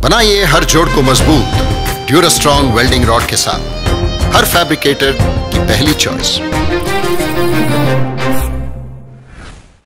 बनाइए हर जोड़ को मजबूत ड्यूरास्ट्रॉन्ग वेल्डिंग रॉड के साथ। हर फैब्रिकेटर की पहली चॉइस।